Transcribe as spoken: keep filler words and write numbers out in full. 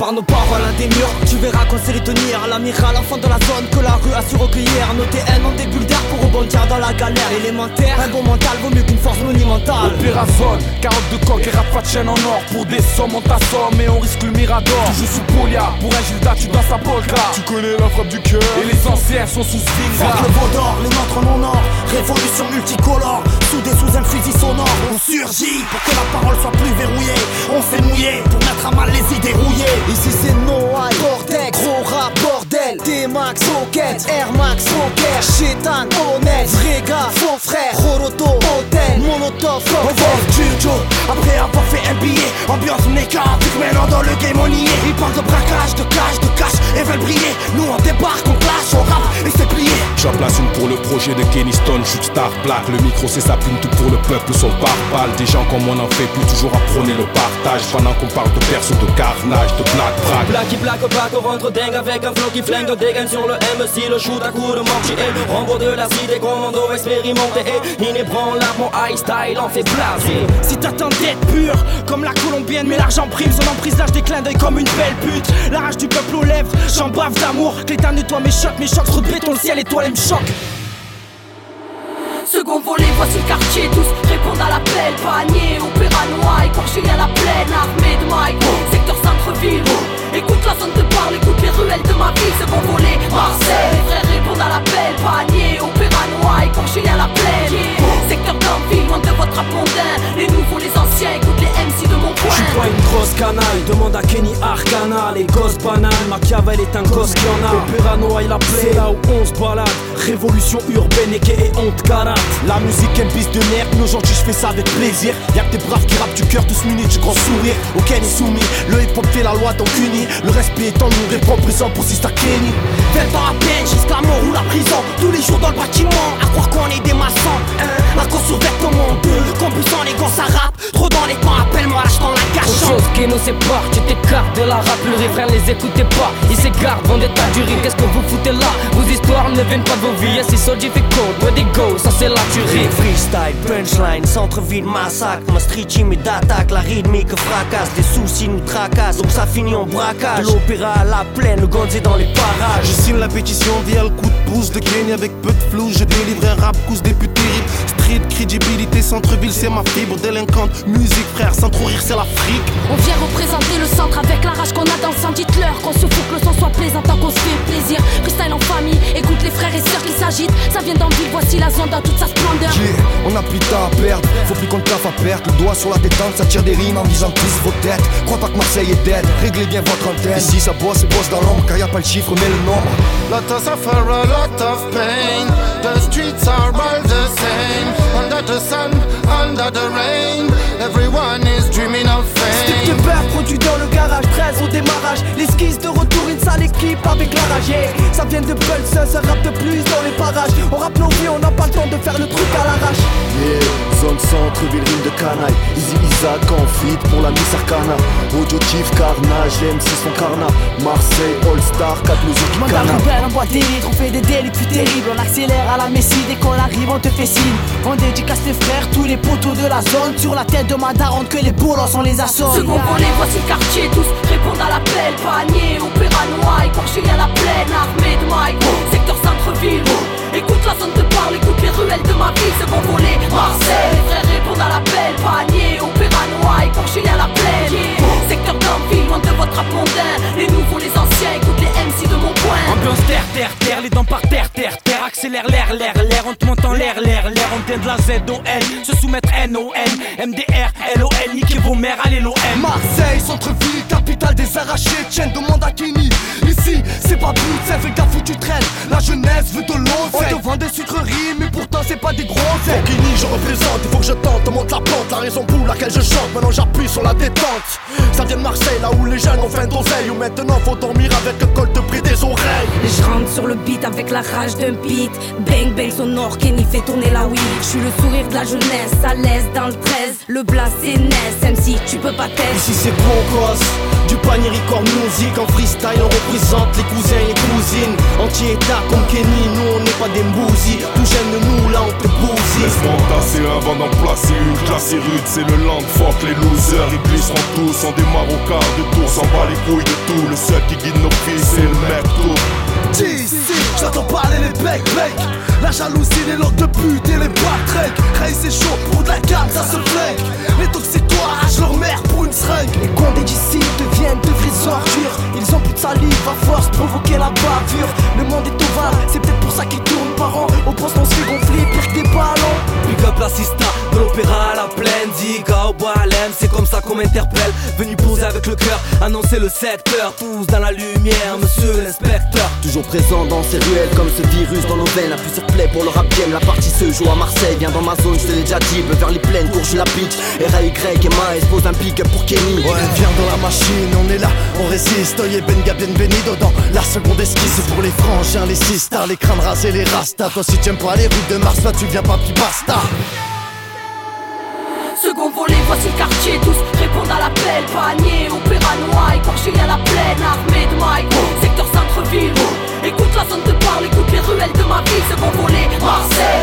par nos paroles à des murs. Tu verras qu'on sait les tenir. L'amiral, enfant de la zone que la rue a su recueillir. Nos T N ont des bulles d'air pour rebondir dans la galère élémentaire. Un bon mental vaut mieux qu'une force monumentale. Opération, carotte de coq et rap pas de chaîne en or. Pour des sommes on t'assomme et on risque le mirador. Tu joues sous Polia, pour un Gilda tu danses à polka. Tu connais la frappe du cœur. Et les anciens sont sous string. Fuck le veau d'or, les nôtres en non-or. Révolution multicolore, soudés sous un fusil sonore. On surgit pour que la parole soit plus verrouillée. On s'est mouillé pour mettre à mal les idées rouillées. Ici c'est no high, Bordex, gros rap, bordel. D-Max, Rocket, Air Max, Rocker, Chétan, honnête, vrai gars, faux frère, Roroto, Hôtel, Molotov, on va au studio après avoir fait un billet. Ambiance mécanique, maintenant dans le game on y est. Ils parlent de braquage, de cash, de cash et veulent briller. Nous on débarque, on clash, on rappe et c'est plié. J'en place une pour le projet de Kenny Stone, shoot star black. Le micro c'est sa plume, tout pour le peuple, son pare-balles. Des gens comme on en fait plus, toujours à prôner le partage. Pendant qu'on parle de perso, de carnage, de black brag. Blacky black black, on rentre dingue avec un flow qui flingue. Dégaine sur le M C, le shoot à coups de mortier. Rambo de la cité, commando expérimenté. Et inébranlable, mon high style en fait blaser. Si t'attends d'être pur, comme la colombienne, mais l'argent prime, son emprise lâche des clins d'œil comme une belle pute. La rage du peuple aux lèvres, j'en bave d'amour. Clétan nettoie mes chocs, mes chocs, trop de béton, le ciel étoile me choque. Second volet, voici le quartier, tous répondent à l'appel. Panier, opéra noir, écorché à la plaine, armée de Mike, secteur centre-ville. Écoute la zone de parle, écoute les ruelles de ma ville. Second volet, Marseille, les frères répondent à l'appel. Panier, opéra noir, écorché à la plaine, secteur d'Anville, loin de votre apondin. Les nouveaux, les anciens, écoute les M C de mon coin. J'suis pas une grosse canaille, demande à Kenny Arcana. Les gosses banales, Machiavel est un gosse qui en a. Opéra noir, il a plaît, c'est là où on se balade. Révolution urbaine et qui est honte carate. La musique est une piste de nerf, mais aujourd'hui je fais ça avec plaisir. Y'a que des braves qui rappent du cœur, tous munis du grand sourire. Aucun est soumis, le hip hop fait la loi donc uni. Le respect est en nous, répond présent pour Sister Kenny. vingt ans à peine, jusqu'à la mort ou la prison. Tous les jours dans le bâtiment, à croire qu'on est des maçons. Un, la cause survêt comme on deux, compulsant les gosses ça rappe. Trop dans les temps, appelle-moi lâche dans la Autre cachette. chose qui nous sépare, tu t'écartes de la rap. Le refrain les écoutez pas, ils s'égarent, vont des tas du rire. Qu'est-ce que vous foutez là? Vos histoires ne viennent pas de vos vies. C'est so difficult, where they go, ça c'est la tuerie. Freestyle, punchline, centre-ville, massacre. Ma street team est d'attaque, la rythmique fracasse. Des soucis nous tracassent, donc ça finit en braquage. De l'opéra à la plaine, le gonzé dans les parages. Je signe la pétition via le coup de pouce de Kenny. Avec peu de flou, je délivre un rap cousse des putes terribles. Street, crédibilité, centre-ville, c'est ma fibre délinquante. Musique frère, sans trop rire, c'est l'Afrique. On vient représenter le centre avec la rage qu'on a dans le sang. Dites-leur qu'on se fout que le son soit plaisant tant qu'on se fait plaisir. Freestyle en famille, écoute les frères et sœurs qui s'agitent. Ça vient d'Anville, voici la zone dans toute sa splendeur. Yeah, on a plus de temps à perdre, faut plus qu'on le taffe à perdre. Le doigt sur la détente, ça tire des rimes en visant tous vos têtes. Crois pas que Marseille est dead, réglez bien votre antenne. Ici ça bosse et bosse dans l'ombre, car y a pas le chiffre mais le nombre. Lot of suffer, a lot of pain. The streets are all the same. Under the sun, under the rain. Everyone is dreaming of Stick fame. de peur produit dans le garage, treize au démarrage. L'esquisse de retour, une sale équipe avec la rage. Yeah. Ça vient de Pulse, ça rappe de plus dans les parages. On rappe nos vies, on n'a pas le temps de faire le truc à l'arrache. Yeah, zone centre-ville, rime de canaille. Easy Isaac en fit pour la Miss Arcana. Audio Chief, Carnage, M six son Carna. Marseille, All-Star, quatre musiques Mandat Cana. rebelle, on boit des litres, on fait des délits plus terribles. On accélère à la Messie, dès qu'on arrive on te fait signe. On dédicace les frères, tous les poteaux de la zone. Sur la tête de ma daronne que les bolos on les assomme. Second volet, voici le quartier, tous répondent à l'appel. Panier, opéra noir, écorché à la plaine, armée de Mike, secteur centre-ville. Écoute la zone de parle, écoute les ruelles de ma ville. Second volet, Marseille, les frères répondent à l'appel. Panier, opéra noir, écorché à la plaine, secteur d'Anville, loin de votre apondin. Les nouveaux, les anciens, écoute les M C de mon coin. Ambiance terre, terre, terre, les dents par terre, terre, terre. Accélère l'air, l'air, l'air, on te monte en l'air, l'air, l'air. On vient de la Z O N, se soumettre N O N. M D R, L O N, niquez vos mères, allez l'O M. Marseille, centre-ville, capitale des arrachés. Tiens, demande à Kenny. Ici, c'est pas but, c'est fait gaffe où tu traînes. La jeunesse veut de l'eau. On te vend des sucreries, mais pourtant c'est pas des gros. Pour Kenny, je représente, il faut que je tente, monte la pente. La raison pour laquelle je chante, maintenant j'appuie sur la détente. Ça vient de Marseille, là où les jeunes ont faim d'oseille. Où maintenant faut dormir avec le col de prix des oreilles. Je rentre sur le beat avec la rage d'un beat. Bang bang sonore, Kenny fait tourner la weed. Je suis le sourire de la jeunesse, à l'aise dans le treize. Le blas c'est Ness, M C tu peux pas tester. Ici c'est bon gosse, du panier record music. En freestyle on représente les cousins et les cousines. Anti-état comme Kenny, nous on n'est pas des mbousis. Tout gêne nous là on te bousille. Laisse-moi tasser avant d'en placer une. Classe rude c'est le land, fuck les losers. Ils glisseront tous, on démarre au quart de tour. S'en bat les couilles de tout, le seul qui guide nos fils c'est le mec tout. D'ici, j'entends parler les bec bec. La jalousie, les locks de pute et les boîtes trek. Ray c'est chaud, pour de la gamme ça se flingue. Les toxiques toi arrachent leur mère pour une seringue. Les condés d'ici deviennent de vraies ordures. Ils ont plus de salive à force provoquer la bavure. Le monde est ovale, c'est peut-être pour ça qu'ils tournent par an. Au poste on se fait gonfler pire que des ballons. Big up l'assista de l'opéra à la plaine. Diga au bois à l'aime, c'est comme ça qu'on m'interpelle. Venu poser avec le cœur, annoncer le secteur. Tous dans la lumière, monsieur l'inspecteur. Toujours présent dans ces ruelles comme ce virus dans nos veines. À plusieurs plaies pour le rap game, la partie se joue à Marseille. Viens dans ma zone, je te l'ai déjà dit, vers les plaines, courge la pitch. R A Y et Maes pose un pic pour Kenny. Ouais, viens dans la machine, on est là, on résiste. Oye Benga bienvenido dans la seconde esquisse. C'est pour les frangins, les sisters, les crânes rasés, les rastas. Toi si t'aimes pas les rues de Mars, là tu viens pas puis basta. Second volet, voici le quartier, tous répondent à l'appel. Panier, opéra noir, écorché à la plaine, armée de Mike, secteur centre-ville. Écoute la zone de parle, écoute les ruelles de ma ville. Second volet, Marseille.